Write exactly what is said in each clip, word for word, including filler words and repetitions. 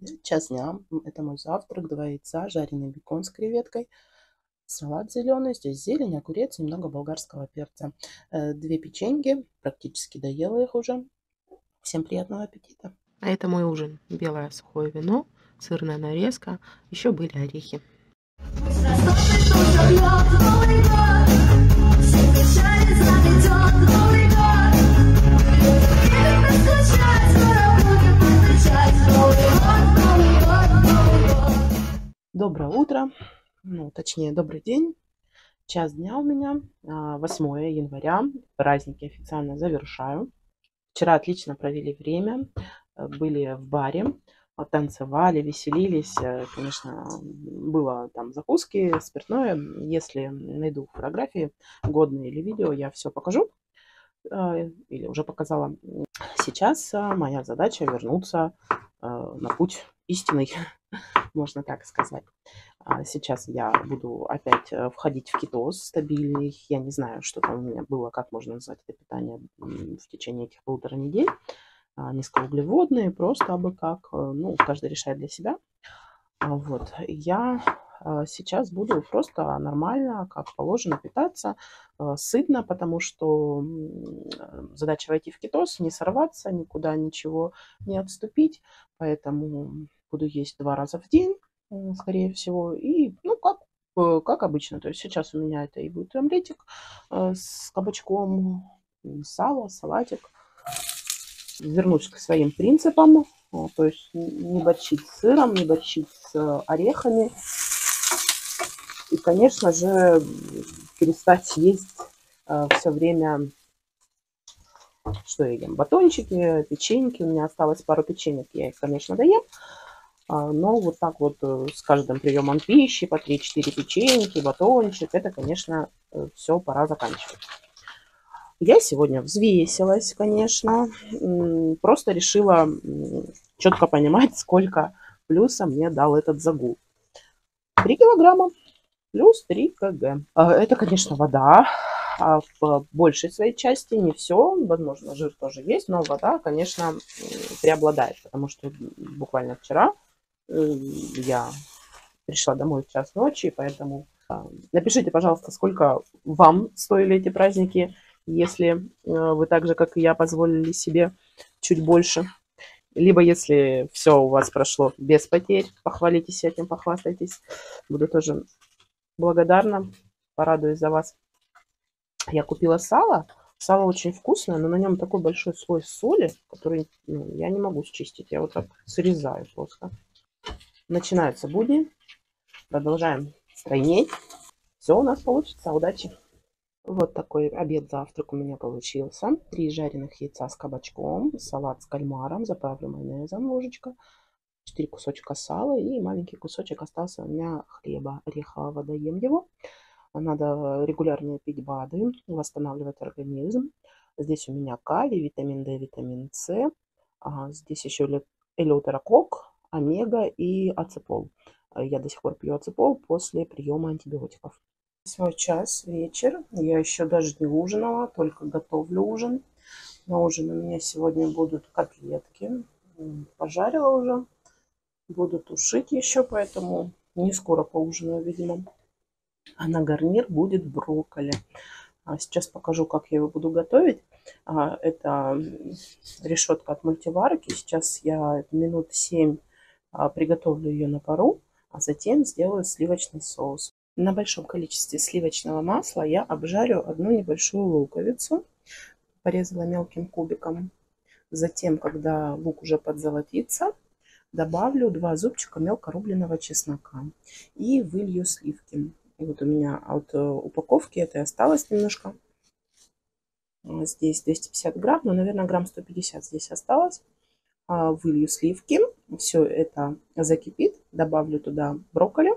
Час дня. Это мой завтрак. Два яйца, жареный бекон с креветкой, салат зеленый. Здесь зелень, огурец, немного болгарского перца. Э, Две печеньки. Практически доела их уже. Всем приятного аппетита. А это мой ужин. Белое сухое вино, сырная нарезка, еще были орехи. Доброе утро, ну, точнее, добрый день. Час дня у меня, восьмое января, праздники официально завершаю. Вчера отлично провели время, были в баре, танцевали, веселились. Конечно, было там закуски, спиртное. Если найду фотографии годные или видео, я все покажу. Или уже показала. Сейчас моя задача вернуться на путь истинный, можно так сказать. Сейчас я буду опять входить в кетоз стабильный. Я не знаю, что там у меня было, как можно назвать это питание в течение этих полутора недель. Низкоуглеводные, просто абы как. Ну, каждый решает для себя. Вот. Я сейчас буду просто нормально, как положено, питаться, сытно, потому что задача войти в кетоз, не сорваться, никуда ничего не отступить. Поэтому буду есть два раза в день, скорее всего, и, ну, как, как обычно. То есть сейчас у меня это и будет омлетик с кабачком, сало, салатик. Вернусь к своим принципам, то есть не борщить с сыром, не борщить с орехами. И, конечно же, перестать есть все время, что я ем, батончики, печеньки. У меня осталось пару печенек, я их, конечно, доем. Но вот так вот с каждым приемом пищи по три-четыре печеньки, батончик, это, конечно, все пора заканчивать. Я сегодня взвесилась, конечно, просто решила четко понимать, сколько плюса мне дал этот загул. три килограмма плюс три килограмма. Это, конечно, вода. В большей своей части не все, возможно, жир тоже есть, но вода, конечно, преобладает, потому что буквально вчера я пришла домой в час ночи, поэтому напишите, пожалуйста, сколько вам стоили эти праздники, если вы так же, как и я, позволили себе чуть больше. Либо если все у вас прошло без потерь, похвалитесь этим, похвастайтесь. Буду тоже благодарна, порадуюсь за вас. Я купила сало. Сало очень вкусное, но на нем такой большой слой соли, который ну, я не могу счистить. Я вот так срезаю просто. Начинаются будни. Продолжаем стройнеть. Все у нас получится. Удачи! Вот такой обед-завтрак у меня получился. Три жареных яйца с кабачком, салат с кальмаром, заправлю майонезом ложечка, четыре кусочка сала и маленький кусочек остался у меня хлеба орехового, доем его. Надо регулярно пить БАДы, восстанавливать организм. Здесь у меня калий, витамин D, витамин С. Здесь еще элeuтерокок, омега и ацетол. Я до сих пор пью ацетол после приема антибиотиков. Восьмой час, вечер. Я еще даже не ужинала, только готовлю ужин. На ужин у меня сегодня будут котлетки. Пожарила уже. Буду тушить еще, поэтому не скоро поужинаю, видимо. А на гарнир будет брокколи. Сейчас покажу, как я его буду готовить. Это решетка от мультиварки. Сейчас я минут семь приготовлю ее на пару, а затем сделаю сливочный соус. На большом количестве сливочного масла я обжарю одну небольшую луковицу. Порезала мелким кубиком. Затем, когда лук уже подзолотится, добавлю два зубчика мелко рубленого чеснока и вылью сливки. И вот у меня от упаковки это осталось немножко. Здесь двести пятьдесят грамм, но, наверное, грамм сто пятьдесят здесь осталось. Вылью сливки. Все это закипит. Добавлю туда брокколи,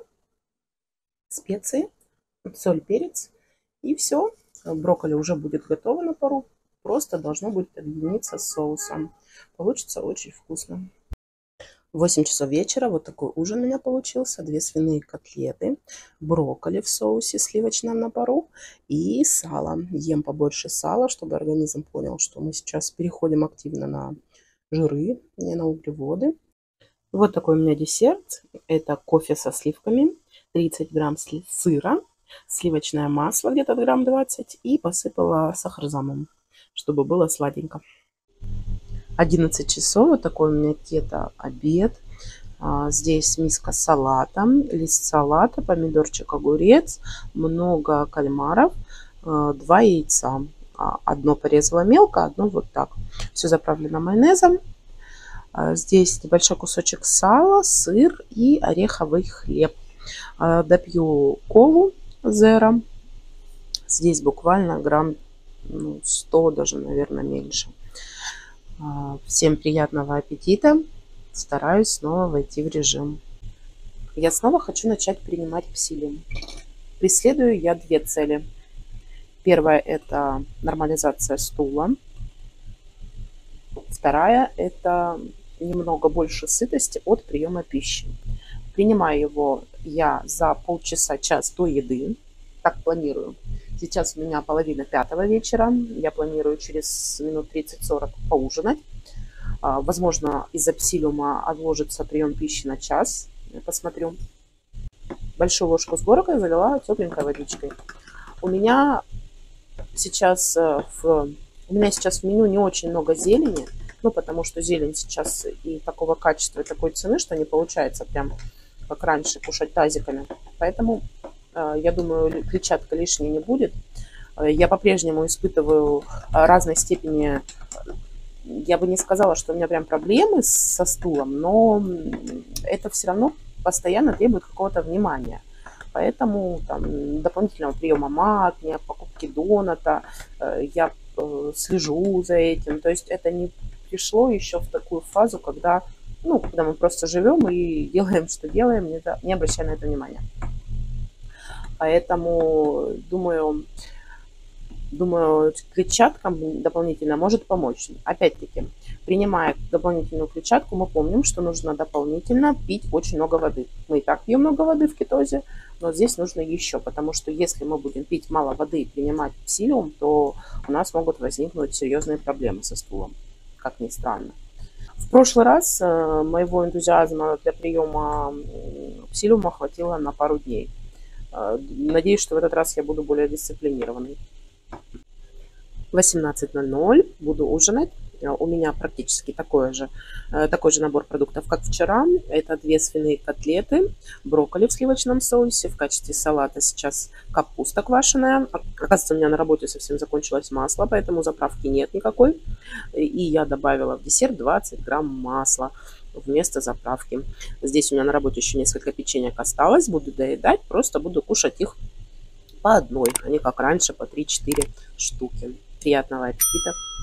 специи, соль, перец. И все. Брокколи уже будет готово на пару. Просто должно будет объединиться с соусом. Получится очень вкусно. восемь часов вечера. Вот такой ужин у меня получился. Две свиные котлеты, брокколи в соусе сливочном на пару и сало. Ем побольше сала, чтобы организм понял, что мы сейчас переходим активно на жиры, не на углеводы. Вот такой у меня десерт. Это кофе со сливками, тридцать грамм сыра, сливочное масло где-то грамм двадцать и посыпала сахарзамом, чтобы было сладенько. одиннадцать часов. Вот такой у меня кето-обед. Здесь миска салата, лист салата, помидорчик, огурец, много кальмаров, два яйца. Одно порезала мелко, одно вот так. Все заправлено майонезом. Здесь небольшой кусочек сала, сыр и ореховый хлеб. Допью колу зеро. Здесь буквально грамм ну, сто, даже, наверное, меньше. Всем приятного аппетита. Стараюсь снова войти в режим. Я снова хочу начать принимать псилиум. Преследую я две цели. Первая – это нормализация стула. Вторая – это немного больше сытости от приема пищи. Принимаю его я за полчаса-час до еды. Так планирую. Сейчас у меня половина пятого вечера. Я планирую через минут тридцать-сорок поужинать. Возможно, из-за псилиума отложится прием пищи на час. Я посмотрю. Большую ложку с горкой залила тепленькой водичкой. У меня сейчас в, у меня сейчас в меню не очень много зелени. Ну, потому что зелень сейчас и такого качества, и такой цены, что не получается прям как раньше кушать тазиками. Поэтому, я думаю, клетчатка лишней не будет. Я по-прежнему испытываю разной степени... Я бы не сказала, что у меня прям проблемы со стулом, но это все равно постоянно требует какого-то внимания. Поэтому там, дополнительного приема магния, покупки доната, я слежу за этим. То есть это не пришло еще в такую фазу, когда, ну, когда мы просто живем и делаем, что делаем, не, не обращая на это внимания. Поэтому, думаю... Думаю, клетчатка дополнительно может помочь. Опять-таки, принимая дополнительную клетчатку, мы помним, что нужно дополнительно пить очень много воды. Мы и так пьем много воды в кетозе, но здесь нужно еще, потому что если мы будем пить мало воды и принимать псилиум, то у нас могут возникнуть серьезные проблемы со стулом, как ни странно. В прошлый раз моего энтузиазма для приема псилиума хватило на пару дней. Надеюсь, что в этот раз я буду более дисциплинированной. восемнадцать ноль ноль буду ужинать. У меня практически такой же, такой же набор продуктов, как вчера. Это две свиные котлеты, брокколи в сливочном соусе. В качестве салата сейчас капуста квашеная. Оказывается, у меня на работе совсем закончилось масло, поэтому заправки нет никакой. И я добавила в десерт двадцать грамм масла вместо заправки. Здесь у меня на работе еще несколько печенек осталось. Буду доедать, просто буду кушать их по одной, а не как раньше по три-четыре штуки. Приятного аппетита!